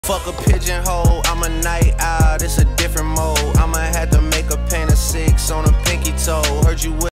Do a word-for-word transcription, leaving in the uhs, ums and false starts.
Fuck a pigeonhole, I'm a night owl, it's a different mode. I'ma have to make a paint of six on a pinky toe. Heard you with